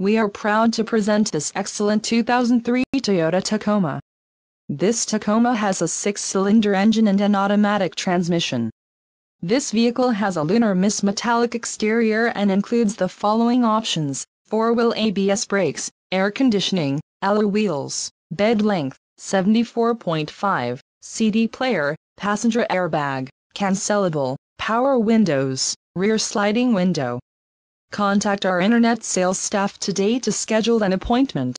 We are proud to present this excellent 2003 Toyota Tacoma. This Tacoma has a 6-cylinder engine and an automatic transmission. This vehicle has a Lunar metallic exterior and includes the following options: 4-wheel ABS brakes, air conditioning, alloy wheels, bed length, 74.5, CD player, passenger airbag, cancelable, power windows, rear sliding window. Contact our internet sales staff today to schedule an appointment.